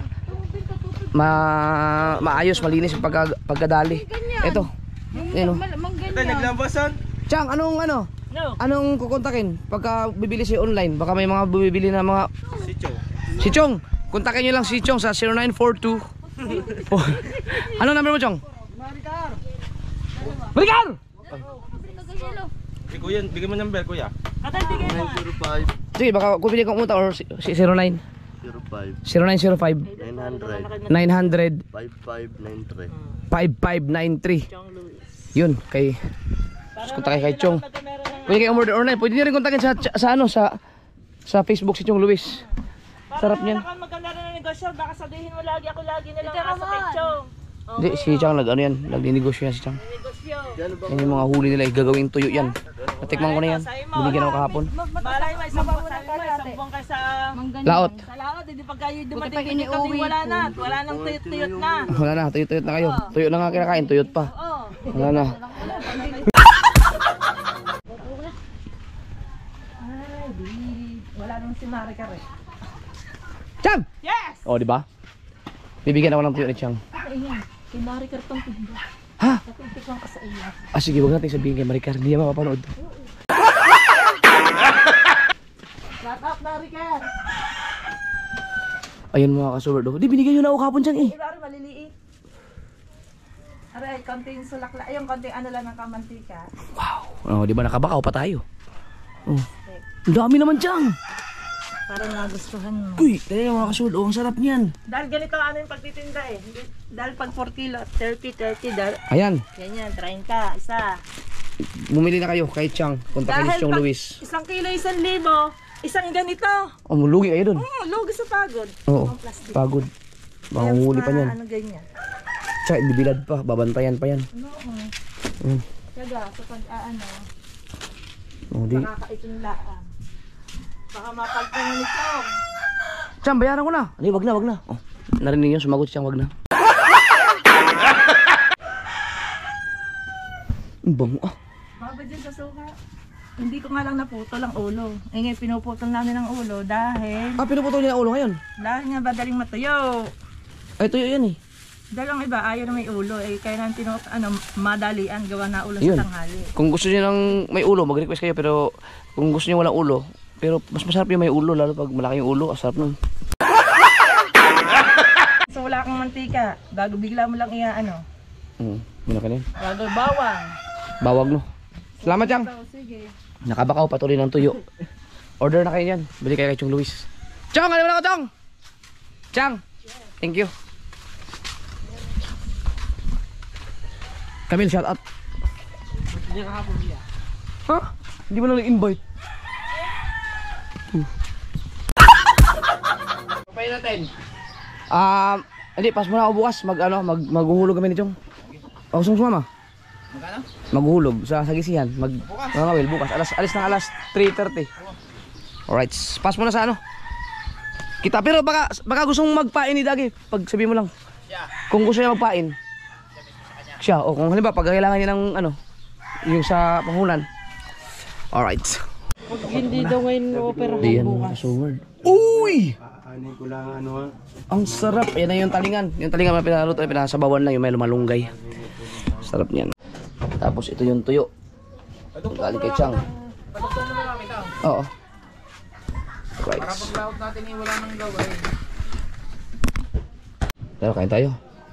S1: maayos, malinis yung pagkadali. Ito. Yan o.
S5: Ito, naglambasan.
S1: Chang, anong ano?
S6: No.
S1: Anong kukontakin pagka bibili siya online? Baka may mga bibili na mga
S5: Si Chong.
S1: Si Chong, kontakin nyo lang si Chong sa 0942. Ano number mo, Chong? Maricar!
S5: Kuya, bigyan mo number, kuya.
S6: Katay, bigay mo.
S7: 905
S1: Sige, baka kupili kong uta or 09 0905
S7: 900
S1: 900
S7: 5593
S1: 5593. Yun, kay kontakin kay Chong. Pwede kayo umorder online. Pwede nyo rin kontakin sa Facebook si Chong Luis. Sarap niyan.
S6: Para maganda rin ang negosyo, baka sabihin mo lagi ako lagi na lang asa kay Chong.
S1: Hindi, si Chang nagninegosyo yan si Chang.
S6: Negosyo.
S1: Yan yung mga huli nila, gagawing tuyo yan. Natikman ko na yan. Binigyan ako kahapon.
S6: Malay mo, isang buwan kayo sa
S1: Laot.
S6: sa laot, hindi pag kayo dumating kami wala na. Wala nang tuyot-tuyot na.
S1: Wala na, tuyot-tuyot na kayo. Tuyo na nga kinakain, tuyot pa.
S6: Oo.
S1: Wala na.
S6: Ay, di. Wala nang si Marika rin.
S1: Chang!
S6: Yes!
S1: O, di ba? Bibigyan ako ng tuyo ni Chang.
S6: Ayan, si Marika itong tingin.
S1: Ha?
S6: Napitikman ka sa iyo.
S1: Ah, sige, huwag natin sabihin kay Maricar. Hindi niya mapapanood.
S6: Shut up, Marika!
S1: Ayun mga kasuward. Di, binigyan nyo na ako kapon Chang eh.
S6: Iba maliliit. Aray, konting sulakla. Ayun, konting ano lang ng kamantika.
S1: Wow. Oh, di ba nakabakaw pa tayo? Oh. Ang dami naman Chang.
S6: Parang nagustuhan mo.
S1: Uy, talaga mga kasuward. Oh, ang sarap niyan.
S6: Dahil ganito ano yung pagtitinda eh. Dahil pag 4 kilo, 30, dahil
S1: Ayan.
S6: ganyan, 30, isa.
S1: Bumili na kayo kay Chang. Kontakin ni Chong
S6: pag
S1: Luis.
S6: isang kilo, 1,000, isang ganito.
S1: Oh, mulugi kayo dun.
S6: Lugi sa pagod.
S1: Oo.
S6: Ang plastic.
S1: Pagod. Manguhuli pa niyan.
S6: Ano ganyan.
S1: Tsaka bibilad pa. Babantayan pa yan. Mm.
S6: Kaya sa pag ano,
S1: Oh, di.
S6: makakaitinlaan. Baka mapagpunan nito.
S1: Chang, bayaran ko na. Hindi, wag na. Oh, narinig niyo, sumagot si Chang, wag na. Ang bango ah.
S6: Baba dyan sa suka. Hindi ko nga lang naputol ang ulo. Eh ngayon, pinuputol namin ang ulo dahil
S1: Pinuputol niya ang ulo ngayon.
S6: nga madaling matuyo.
S1: Ay, tuyo yan eh.
S6: Dahil ang iba ayaw na may ulo. Eh kaya nang madalian gawa na ulo
S1: Ayun.
S6: sa tanghali.
S1: Kung gusto niyo ng may ulo, mag-request kayo. Pero kung gusto niyo walang ulo, pero mas masarap yung may ulo, lalo pag malaki yung ulo, asarap nun.
S6: So wala kang mantika. Bago bigla mo lang ano.
S1: Muna ka rin.
S6: Bago bawang.
S1: Bawag no. Salamat Chang.
S6: So sige.
S1: Nakabakaw, patuloy ng tuyo. Order na kayo yan. Bili kayo kay Chong Luis. Chong, alam mo na ko Chong! Chang, thank you. Camille, shout out. Ha? Hindi mo na invite. Kapay natin. Hindi, pas mo na ako bukas. Maghuhulog kami ni Chong. Pausong sumama.
S2: Magkano?
S1: Maghuhulog sa sagisihan. Mangawil bukas. Alis na alas 3:30. Alright, pas mo na sa ano. Kita, pero baka gusto mong magpain ni Dagi. Pag sabi mo lang. Kung gusto niya magpain. Siya, o kung halimbawa pag kailangan niya ng ano, Yung sa Pangunan. Alright.
S6: Hindi daw ngayon opera
S1: Diyan mga kasuward. Uy!
S7: Ano ko lang ano.
S1: Ang sarap. Yan na yung talingan. Yung talingan na pinaluto ay pinasabawan lang yung may lumalunggay. Sarap niyan. Tapos ito yung tuyo. Galing kay Chang. Oo. Right.
S2: Para paglaot natin wala nang gawin.
S1: Pero kain tayo.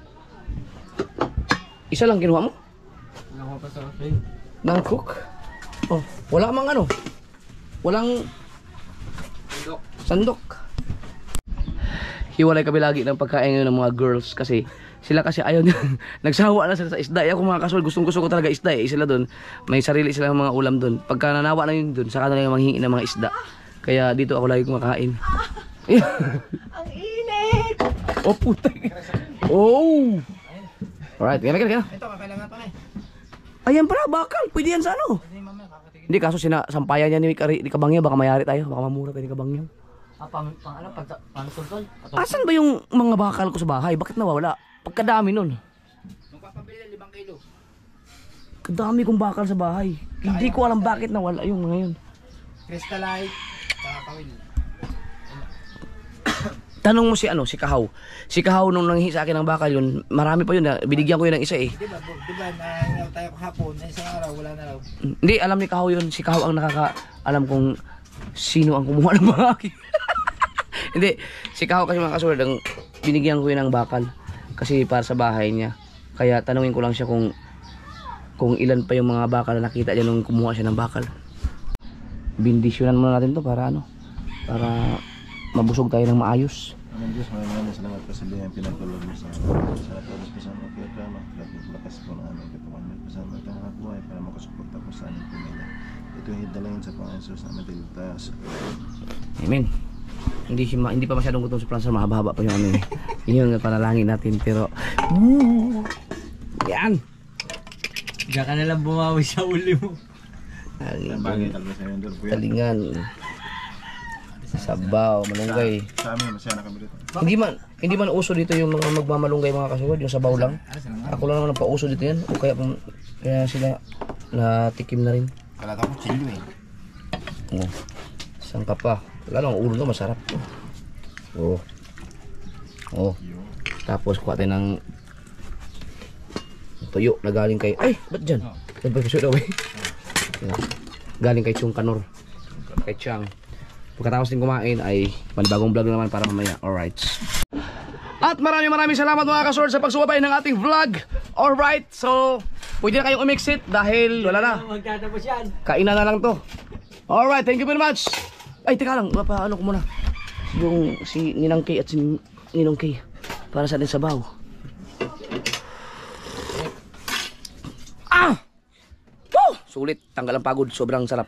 S1: Isa lang kinuha mo?
S2: Wala ko pa sa
S1: Nang cook? Oh, wala mang ano? Walang sandok. Hiwalay kami lagi ng pagkain ngayon ng mga girls kasi sila kasi ayaw nila. Nagsawa na sila sa isda. Ako mga kasol, gustong gusto ko talaga isda eh. Sila doon, may sarili silang mga ulam doon. Pagka nanawa na yun doon, saka na lang manghingi ng mga isda. Kaya dito ako lagi kumakain.
S6: Ang init!
S1: Oh puta. Oh. Alright, kaya.
S2: Ito, kakailangan pa na eh.
S1: Ayan pala, bakal. Pwede yan sa ano? Hindi, kaso sampayan niya ni Kabangyo. Baka mayari tayo. Baka mamura tayo ni Kabangyo.
S3: Pang ano, pang sultol?
S1: Asan ba yung mga bakal ko sa bahay? Bakit nawawala? Pagkadami nun.
S2: Nung papabili 5 kilo.
S1: Kadami kong bakal sa bahay. Hindi ko alam bakit nawala yung mga yun.
S2: Crystallite, kakawil.
S1: Tanong mo si Kahaw. Si Kahaw nung nanghi sa akin ng bakal yun, marami pa yun. Binigyan ko yun ng isa eh.
S2: Di ba nangyayal tayo kahapon, na isang araw, wala na raw.
S1: Hindi, alam ni Kahaw yun. Si Kahaw ang nakaka-alam kung sino ang kumuha ng mga akin. Hindi, si Kahaw kasi mga kasulad, ang binigyan ko yun ng bakal. Kasi para sa bahay niya. Kaya tanungin ko lang siya kung ilan pa yung mga bakal na nakita niya nung kumuha siya ng bakal. Bindisyonan muna natin to para para mabusog tayo ng maayos.
S7: Aming Diyos, maraming salamat po sa biyayang pinagtulog mo sa natulog po sa mga kiyatama. Lakas po na aming kapakamit po sa aming mga buhay para makasuporta po sa aming pamilya. Ito yung hidalangin sa Panginoon Jesus na matiligtas.
S1: Amen. Hindi pa masyadong gutom sa plansa, mahaba-haba pa yung ano eh. Yun yung panalangin natin pero yan.
S3: Diyan ka nalang bumawi sa uli mo.
S1: Talingan. Sabaw, malunggay.
S7: Sa amin, masaya na kami dito.
S1: Hindi man uso dito yung mga magmamalunggay mga kasuwad, yung sabaw lang. Ako lang naman ang pauso dito yan. O kaya sila natikim na rin.
S2: Wala ka kong chilo eh.
S1: Oh. Saan ka pa? Lalo ang ulo to masarap. Oh. Oh. Tapos kuha tayo ng tuyo na galing kay... Ay! Ba't dyan? Nagpapasyo daw eh. Galing kay Chung Kanor. Kay Chang. Pagkatapos din kumain ay panibagong vlog naman para mamaya. Alright. At maraming salamat mga kasord sa pagsubaybay ng ating vlog. Alright. So, pwede na kayong umixit dahil wala na.
S3: Magtatapos yan.
S1: Kainan na lang to. Alright. Thank you very much. Ay, teka lang. Paano ko muna. Yung si Ninang Kay at si Ninong Kay. Para sa ating sabaw. Ah! Woo! Sulit. Tanggal ang pagod. Sobrang sarap.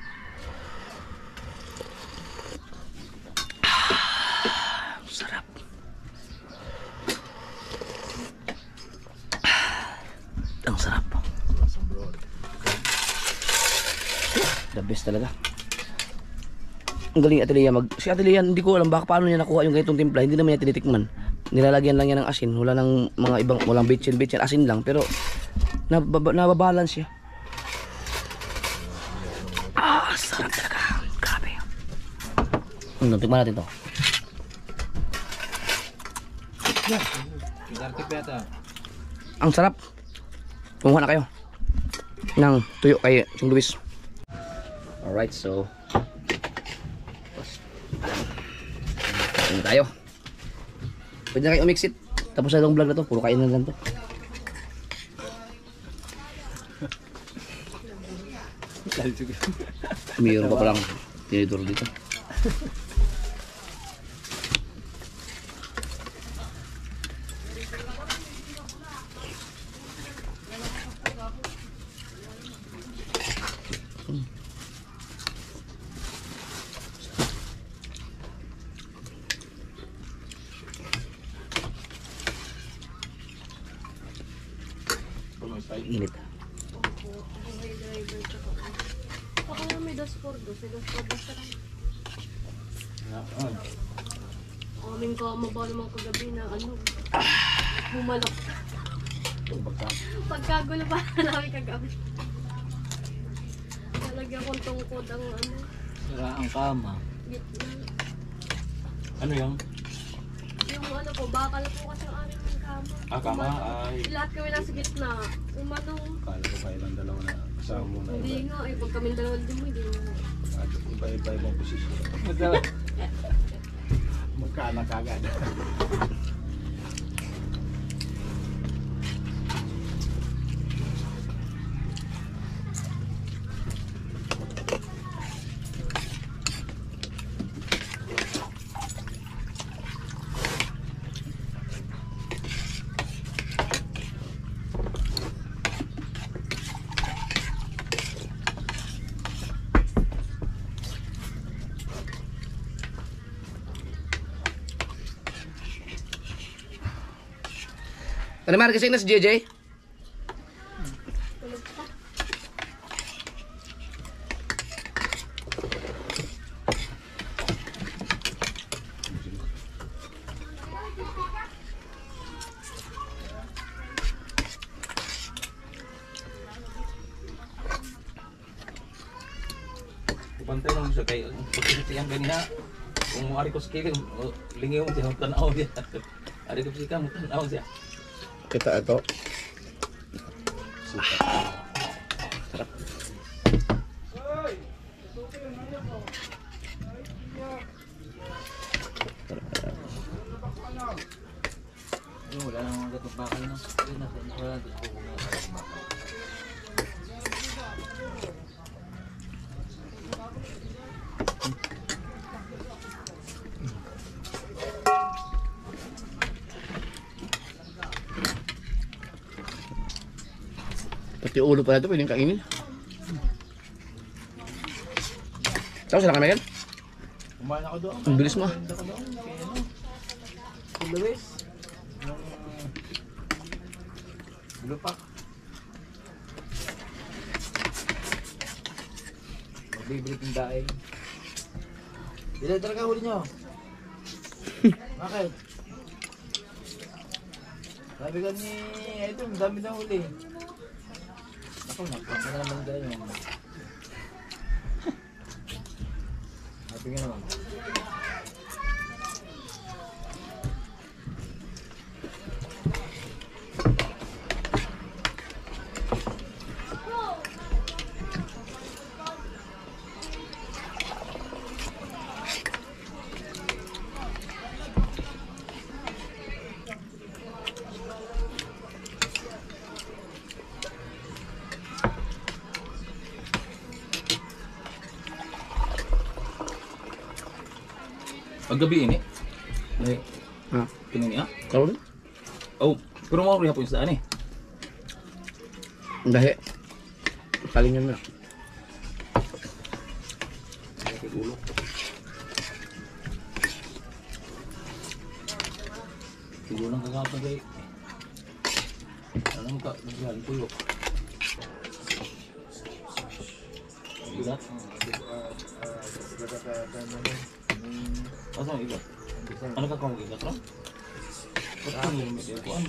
S1: Sarap. Ang sarap. The best talaga. Ang galing Atelia si Atelia hindi ko alam baka paano niya nakuha yung ganitong timpla, hindi naman niya tinitikman. Nilalagyan lang niya ng asin, wala nang mga ibang walang bitchin, asin lang pero nababalance siya. Ah, sarap talaga. Grabe. Tikman natin to. Ang sarap. Kumuha na kayo ng tuyo kay Sing Luis. Alright, so kain tayo. Pwede na kayo umixit. Tapos na itong vlog na to. Puro kain na lang to. Mayroon pa palang tinidor dito. Init.
S4: Ako na may 2-4-2. May 2-4-2 sa lang. Aming ka mabaw naman kagabi na ano. Bumalok. Pagkagulo pa namin kagabi.
S8: Bigyan kong tungkod ang ano,
S3: Sira ang kama.
S8: gitna.
S3: Ano yung?
S8: Yung ano po, bakal po kasi ang aming kama.
S5: Kama ay...
S8: Lahat kami nasa gitna. Umanong,
S5: Kala ko kailan dalawa na kasama mo na
S8: hindi nga, eh, pag kami dalawa din mo, hindi mo.
S5: Iba-iba ibang posisyon. Magkaanak agad.
S1: Ano man kasi na si JJ?
S5: Pantay lang siya kay pagkikitiyan ganina. Kung ari ko skill, lingaw mo siya tanaw dia. Ari ko sika mo tanaw siya.
S1: Kita ito.
S3: Wala nang mga gatong bakal no. Wala
S1: Pati ulo pala ito, pwedeng kainin. Tapos na kami yan?
S5: Kumain ako doon.
S1: Ang bilis mo ah.
S3: Luis. Lupak. Magbibigit daing. Bila talaga huli nyo? Bakit? Sabi ka ni ito, ang dami na huli. Ako, nakapang na naman tayo. Sabi nga naman.
S5: Paggabi ini.
S1: Ha?
S5: Tingin niya.
S1: Kalo rin?
S5: Oh, pero mo riha po yung saan eh.
S1: Ang dahi. Kalingan mo na.
S5: Ulo. Siguro lang kagapag ay. Alam ka, nagyan ko yun. Ilat? Asa ang ilat? Ano ka kong ilat ron? Ba't ang limit yun ko?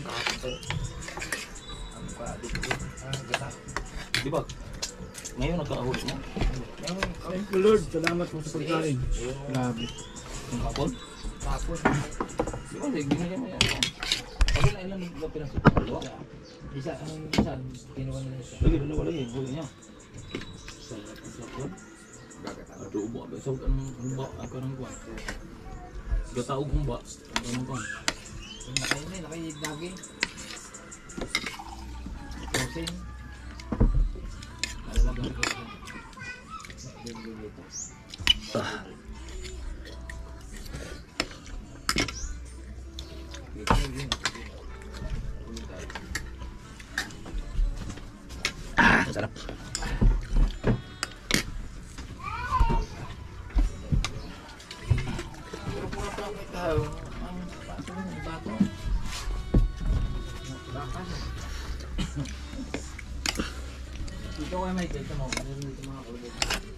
S5: Di ba? Ngayon nagkakahuli mo?
S2: Thank you Lord, salamat po sa pagkain. Grabe.
S5: Yung hapon?
S2: Tapos,
S5: Di ba? Binigyan mo yan. Ano na ilan na pinasuko? Dalawa?
S3: Isa, kinuha nila isa.
S5: Lagi, dalawa lagi. Huli niya. Ato ubo, besok ang humba, ako ng kuwan. Gataog humba, ako ng kuwan.
S3: Nakaidaging. Crossing. Nalalagang crossing.
S1: Ah, sarap.
S3: Ito ay may dito mo. Meron dito mga kulay.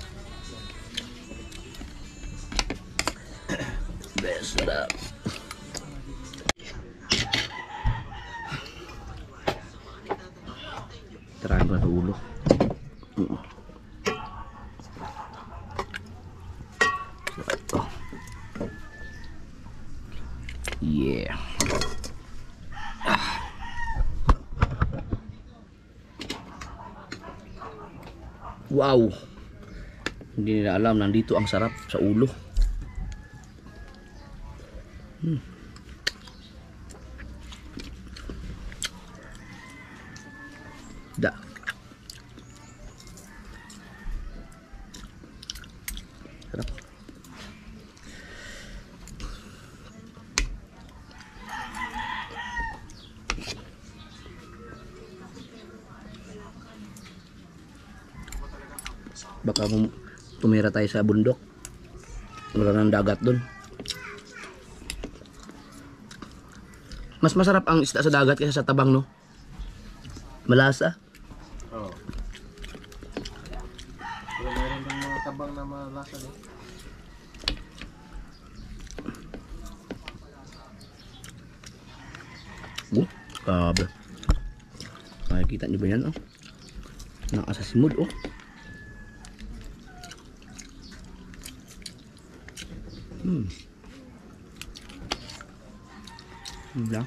S1: Sarap. Tirahin ko na ito ulo. Wow. Hindi nila alam, nandito ang sarap sa ulo. Da. Sarap. Baka tumira tayo sa bundok. Wala ng dagat dun. Mas masarap ang isda sa dagat kaysa sa tabang, no? Malasa.
S7: Oo. Pero mayroon ng mga tabang na malasa din.
S1: Grabe. Nakikita niyo ba yan, oh? Nakasasimod, oh. Lang.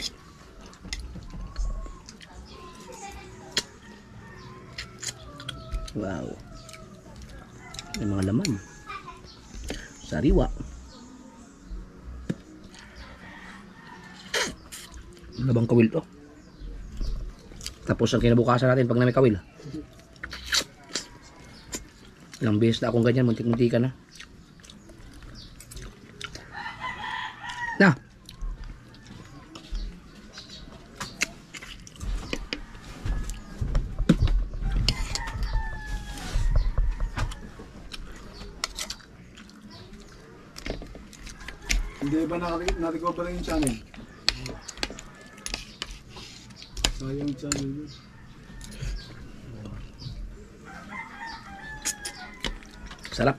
S1: Wow. May mga laman. Sariwa. Labang kawil to. Tapos ang kinabukasan natin pag na may kawil. Ilang beses na akong ganyan, muntik-muntika na. Na.
S2: Hindi ba na-recover yung channel? Sayang channel yun.
S1: Sarap.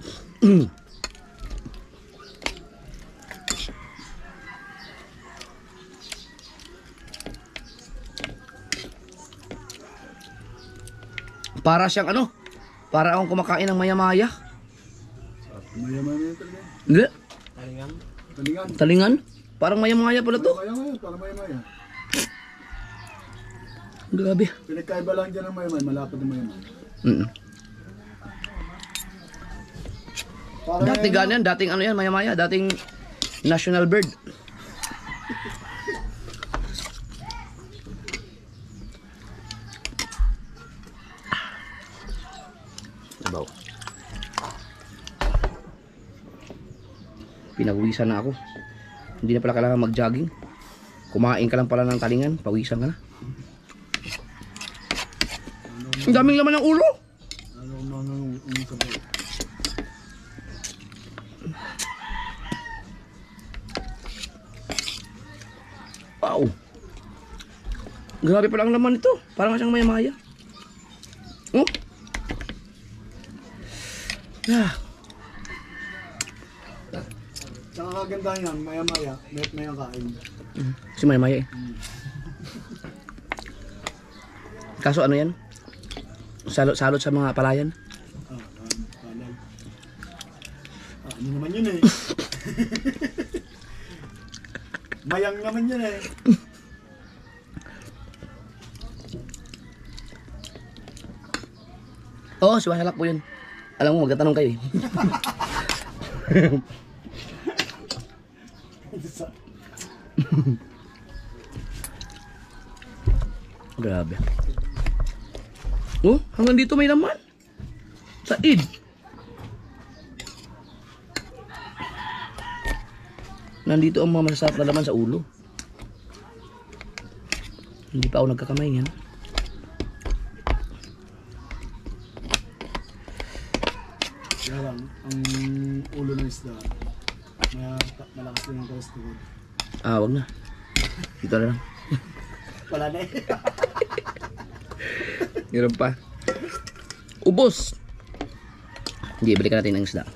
S1: Para siyang ano? Para akong kumakain ng maya-maya.
S2: Mayaman na yun talaga.
S1: Hindi.
S2: Talingan.
S1: Talingan. Parang maya-maya pala to.
S2: Mayaman, parang mayaman.
S1: Grabe.
S2: Pinagkaiba lang dyan ng mayaman, malapad ng mayaman. Parang
S1: Dati ganyan, dating ano yan, maya-maya, dating national bird. Sabaw. Pinagwisan na ako. Hindi na pala kailangan mag-jogging. Kumain ka lang pala ng talingan, pawisan ka na. Ang daming laman ng ulo.
S2: ano mga sabaw.
S1: Wow. Grabe pala ang laman nito. Parang siyang maya-maya. Oh. Ah.
S2: Tsaka kaganda yan, maya-maya, may kain.
S1: Si maya-maya eh. Kaso ano yan? Salot sa mga palayan.
S2: Palay. Ano naman yun eh. Mayang naman yun eh.
S1: Oo, si Wasalak po yun. Alam mo, magtatanong kayo eh. Grabe. Oh, hanggang dito may laman. Said. Nandito ang mga masasarap na laman sa ulo. Hindi pa ako nagkakamay yan.
S2: Kaya lang, ang ulo ng isda, malakas din ang cholesterol.
S1: Ah, wag na. Dito na lang.
S2: Wala na eh.
S1: Meron pa. Ubos. Hindi, balikan natin ang isda.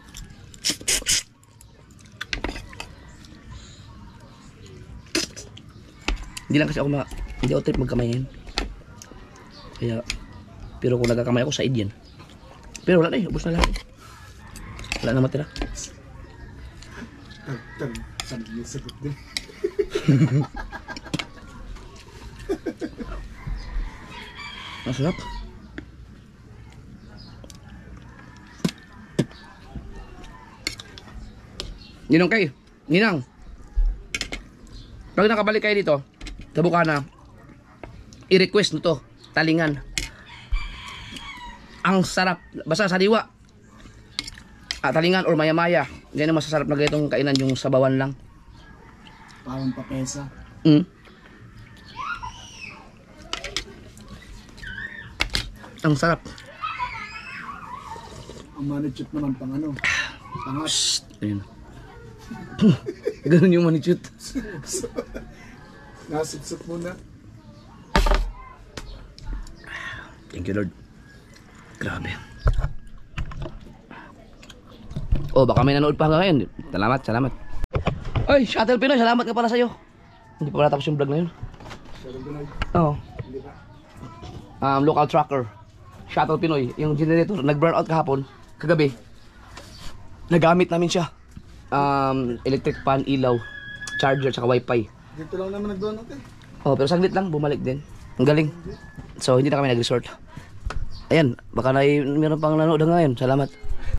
S1: Hindi lang kasi ako hindi ako trip magkamay ngayon. Kaya, pero kung nagkakamay ako, Said yan. Pero wala na eh, ubos na lahat. Wala na matira.
S2: Sabi yung sagot din.
S1: Masarap. Ninong kay, Ninang. Pag nakabalik kayo dito, sa Bukana, i-request nyo to, talingan. Ang sarap, basta sariwa. Talingan or maya-maya. Yan ang masasarap na ganitong kainan, yung sabawan lang.
S2: Parang papesa.
S1: Ang sarap.
S2: Ang manichut naman pang ano. Pangat.
S1: Ayun. Ganun yung manichut.
S2: Nasitsot muna.
S1: Thank you, Lord. Grabe. Oh, baka may nanood pa hanggang ngayon. Salamat. Ay, Shuttle Pinoy, salamat nga pala sa'yo. Hindi pa pala tapos yung vlog na yun. Oo. Local trucker. Shuttle Pinoy. Yung generator, nag-burn out kahapon. Kagabi. Nagamit namin siya. Electric fan, ilaw, charger, tsaka wifi.
S2: Dito lang naman nagdoon natin.
S1: Oh, pero saglit lang, bumalik din. Ang galing. So, hindi na kami nag-resort. Ayan, baka meron pang nanood ngayon. Salamat.